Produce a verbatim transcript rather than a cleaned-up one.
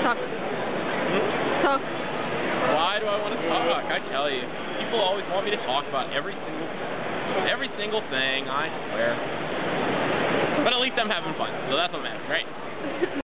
Talk. Hmm? Talk. Why do I want to talk? I tell you, people always want me to talk about every single, every single thing. I swear. But at least I'm having fun, so that's what matters, right?